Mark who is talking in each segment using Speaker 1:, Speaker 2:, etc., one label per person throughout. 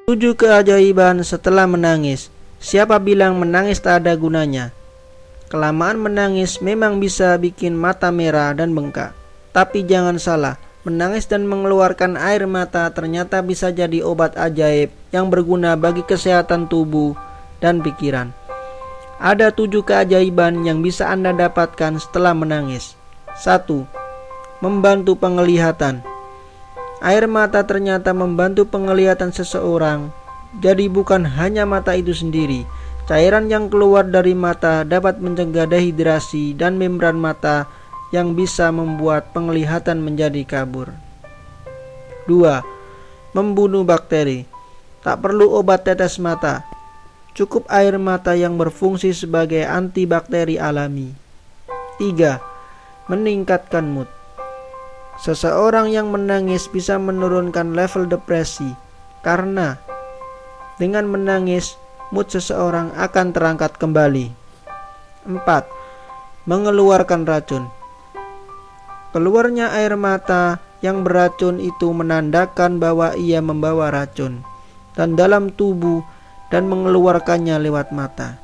Speaker 1: 7 keajaiban setelah menangis. Siapa bilang menangis tak ada gunanya? Kelamaan menangis memang bisa bikin mata merah dan bengkak. Tapi jangan salah, menangis dan mengeluarkan air mata ternyata bisa jadi obat ajaib yang berguna bagi kesehatan tubuh dan pikiran. Ada 7 keajaiban yang bisa Anda dapatkan setelah menangis. 1. Membantu penglihatan. Air mata ternyata membantu penglihatan seseorang. Jadi bukan hanya mata itu sendiri. Cairan yang keluar dari mata dapat mencegah dehidrasi dan membran mata yang bisa membuat penglihatan menjadi kabur. 2. Membunuh bakteri. Tak perlu obat tetes mata. Cukup air mata yang berfungsi sebagai antibakteri alami. 3. Meningkatkan mood. Seseorang yang menangis bisa menurunkan level depresi karena dengan menangis mood seseorang akan terangkat kembali. 4. Mengeluarkan racun. Keluarnya air mata yang beracun itu menandakan bahwa ia membawa racun dan dalam tubuh dan mengeluarkannya lewat mata.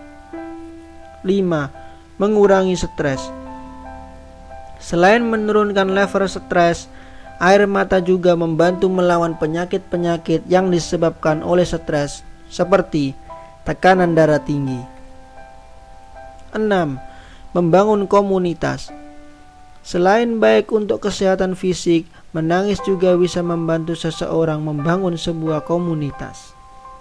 Speaker 1: 5. Mengurangi stres. Selain menurunkan level stres, air mata juga membantu melawan penyakit-penyakit yang disebabkan oleh stres, seperti tekanan darah tinggi. 6. Membangun komunitas. Selain baik untuk kesehatan fisik, menangis juga bisa membantu seseorang membangun sebuah komunitas.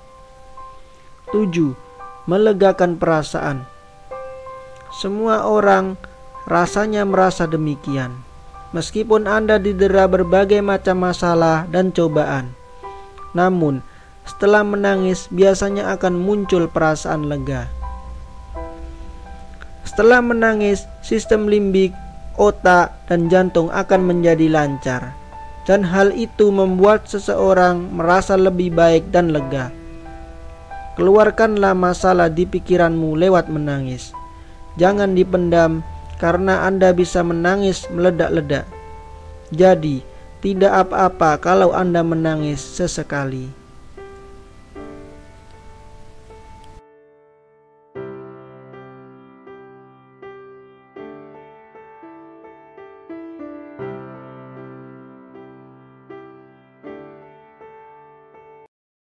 Speaker 1: 7. Melegakan perasaan. Semua orang rasanya merasa demikian. Meskipun Anda didera berbagai macam masalah dan cobaan, namun setelah menangis biasanya akan muncul perasaan lega. Setelah menangis, sistem limbik, otak, dan jantung akan menjadi lancar, dan hal itu membuat seseorang merasa lebih baik dan lega. Keluarkanlah masalah di pikiranmu lewat menangis. Jangan dipendam, karena Anda bisa menangis meledak-ledak. Jadi, tidak apa-apa kalau Anda menangis sesekali.